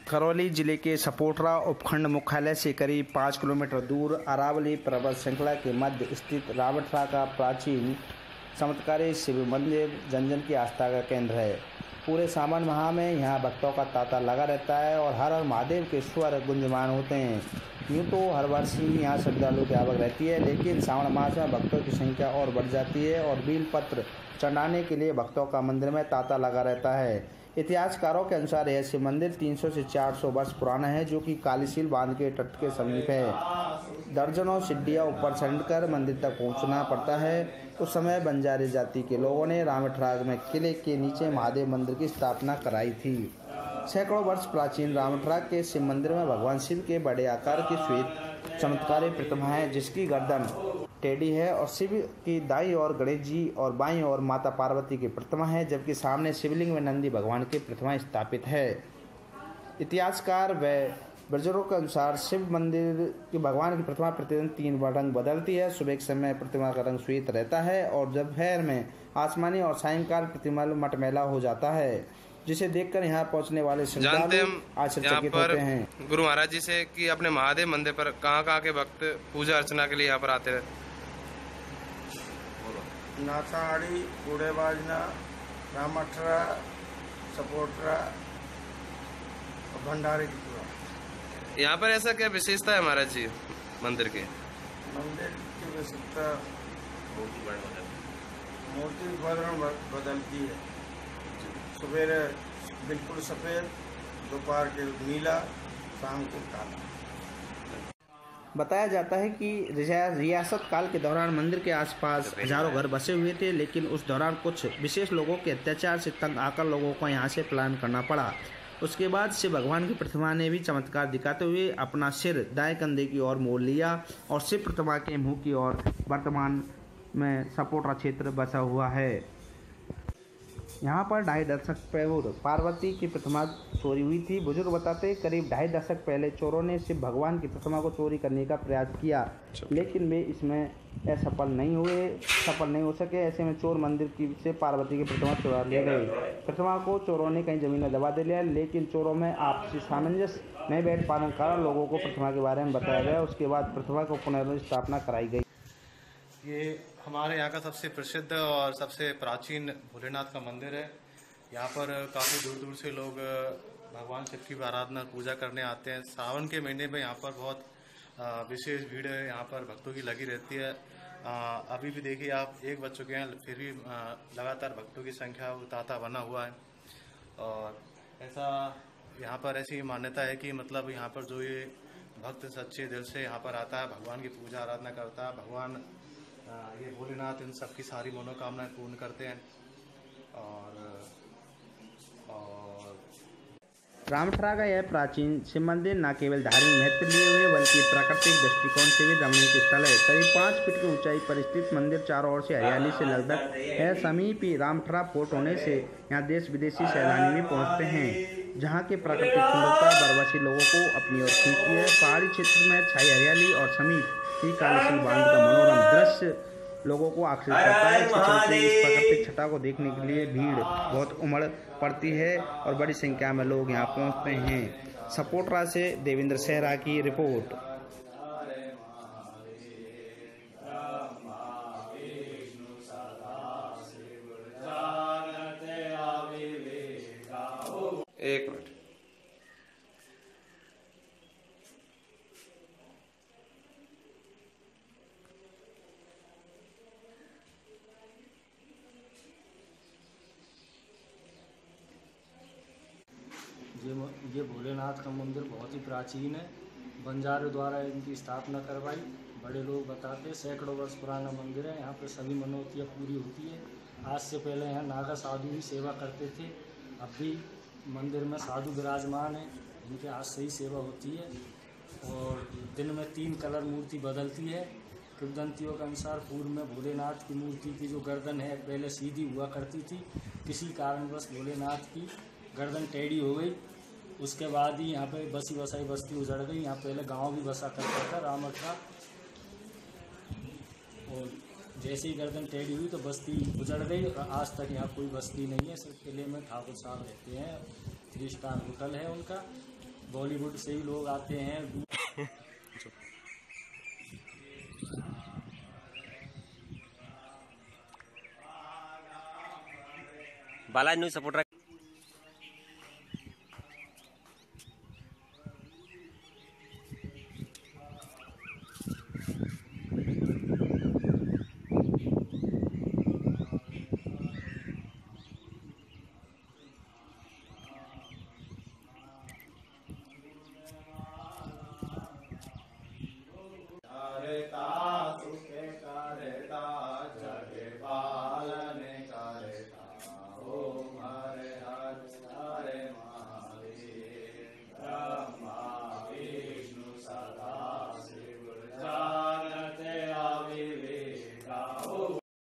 करौली जिले के सपोटरा उपखंड मुख्यालय से करीब 5 किलोमीटर दूर अरावली पर्वत श्रृंखला के मध्य स्थित रामठरा का प्राचीन चमत्कारी शिव मंदिर जन की आस्था का केंद्र है। पूरे सावन माह में यहाँ भक्तों का तांता लगा रहता है और हर हर महादेव के स्वर गुंजमान होते हैं। यूँ तो हर वर्ष ही यहाँ श्रद्धालुओं की आवक रहती है, लेकिन श्रावण मास में भक्तों की संख्या और बढ़ जाती है और बेलपत्र चढ़ाने के लिए भक्तों का मंदिर में तांता लगा रहता है। इतिहासकारों के अनुसार यह शिव मंदिर 300 से 400 वर्ष पुराना है, जो कि कालीसील बांध के तट के समीप है। दर्जनों सीढ़ियां ऊपर चढ़कर मंदिर तक पहुंचना पड़ता है। उस समय बंजारी जाति के लोगों ने रामठरा में किले के नीचे महादेव मंदिर की स्थापना कराई थी। सैकड़ों वर्ष प्राचीन रामठरा के शिव मंदिर में भगवान शिव के बड़े आकार की श्वेत चमत्कारी प्रतिमा है, जिसकी गर्दन टेढ़ी है और शिव की दाईं ओर गणेश जी और बाईं ओर माता पार्वती की प्रतिमा है, जबकि सामने शिवलिंग में नंदी भगवान की प्रतिमा स्थापित है। इतिहासकार व ब्रजरों के अनुसार शिव मंदिर की भगवान की प्रतिमा प्रतिदिन 3 रंग बदलती है। सुबह के समय प्रतिमा का रंग श्वेत रहता है और दोपहर में आसमानी और सायंकाल प्रतिमा मटमैला हो जाता है, जिसे देखकर यहाँ पहुँचने वाले श्रद्धालु आश्चर्यचकित होते हैं। गुरु महाराज जी से कि अपने महादेव मंदिर पर कहाँ के भक्त पूजा अर्चना के लिए यहाँ पर आते हैं? नाथाड़ी, कूड़े बाजना, रामठरा, सपोटरा और भंडारे की पूजा। यहाँ पर ऐसा क्या विशेषता है महाराज जी मंदिर के? मंदिर की विशेषता मूर्ति बदलती है। सवेरे बिल्कुल सफ़ेद, दोपहर के नीला, शाम को काला। बताया जाता है कि रियासत काल के दौरान मंदिर के आसपास हजारों घर बसे हुए थे, लेकिन उस दौरान कुछ विशेष लोगों के अत्याचार से तंग आकर लोगों को यहाँ से पलायन करना पड़ा। उसके बाद शिव भगवान की प्रतिमा ने भी चमत्कार दिखाते हुए अपना सिर दाएं कंधे की ओर मोड़ लिया और शिव प्रतिमा के मुंह की ओर वर्तमान में सपोटरा क्षेत्र बसा हुआ है। यहाँ पर 2.5 दशक पूर्व पार्वती की प्रतिमा चोरी हुई थी। बुजुर्ग बताते करीब 2.5 दशक पहले चोरों ने शिव भगवान की प्रतिमा को चोरी करने का प्रयास किया, लेकिन वे इसमें सफल नहीं हो सके। ऐसे में चोर मंदिर की से पार्वती की प्रतिमा चुरा ले गए। प्रतिमा को चोरों ने कहीं जमीन में दबा दे लिया, लेकिन चोरों में आपसी सामंजस्य नहीं बैठ पाने के कारण लोगों को प्रतिमा के बारे में बताया गया। उसके बाद प्रतिमा को पुनर्स्थापना कराई गई। ये हमारे यहाँ का सबसे प्रसिद्ध और सबसे प्राचीन भोलेनाथ का मंदिर है। यहाँ पर काफ़ी दूर दूर से लोग भगवान शिव की आराधना पूजा करने आते हैं। सावन के महीने में यहाँ पर बहुत विशेष भीड़ है, यहाँ पर भक्तों की लगी रहती है। अभी भी देखिए आप 1 बज चुके हैं, फिर भी लगातार भक्तों की संख्या तांता बना हुआ है। और ऐसा यहाँ पर ऐसी मान्यता है कि मतलब यहाँ पर जो ये भक्त सच्चे दिल से यहाँ पर आता है, भगवान की पूजा आराधना करता है, भगवान ये भोलेनाथ इन सबकी सारी मनोकामनाएं पूर्ण करते हैं। और रामठरा का यह प्राचीन शिव मंदिर न केवल धार्मिक महत्व लिए हुए बल्कि प्राकृतिक दृष्टिकोण से भी रमणीय स्थल है। करीब 5 फीट की ऊंचाई पर स्थित मंदिर चारों ओर से हरियाली से लगभग है। समीप ही रामठरा फोर्ट होने से यहाँ देश विदेशी सैलानी भी पहुँचते हैं। जहाँ के प्राकृतिक सुंदरता बरवासी लोगों को अपनी ओर खींचती है। पहाड़ी क्षेत्र में छाई हरियाली और समीप ही कालीसील बांध का मनोरम दृश्य लोगों को आकर्षित करता है। इसके चलते इस प्राकृतिक छटा को देखने के लिए भीड़ बहुत उमड़ पड़ती है और बड़ी संख्या में लोग यहाँ पहुँचते हैं। सपोटरा से देवेंद्र सेहरा की रिपोर्ट। एक मिनट। ये भोलेनाथ का मंदिर बहुत ही प्राचीन है। बंजारों द्वारा इनकी स्थापना करवाई। बड़े लोग बताते हैं सैकड़ों वर्ष पुराना मंदिर है। यहाँ पे सभी मनौतियाँ पूरी होती है। आज से पहले यहाँ नागा साधु भी सेवा करते थे। अब भी मंदिर में साधु विराजमान है, इनके आज से ही सेवा होती है। और दिन में 3 कलर मूर्ति बदलती है। किंवदंतियों के अनुसार पूर्व में भोलेनाथ की मूर्ति की जो गर्दन है पहले सीधी हुआ करती थी। किसी कारणवश भोलेनाथ की गर्दन टेढ़ी हो गई। उसके बाद ही यहाँ पे बसी बसाई बस्ती उजड़ गई। यहाँ पहले गांव भी बसा करता था रामठरा, और जैसे ही गर्दन टेढ़ी हुई तो बस्ती उजड़ गई और आज तक यहाँ कोई बस्ती नहीं है। सिर्फ किले में ठाकुर साहब रहते हैं। 3 स्टार होटल है उनका। बॉलीवुड से भी लोग आते हैं। Balaji news supporter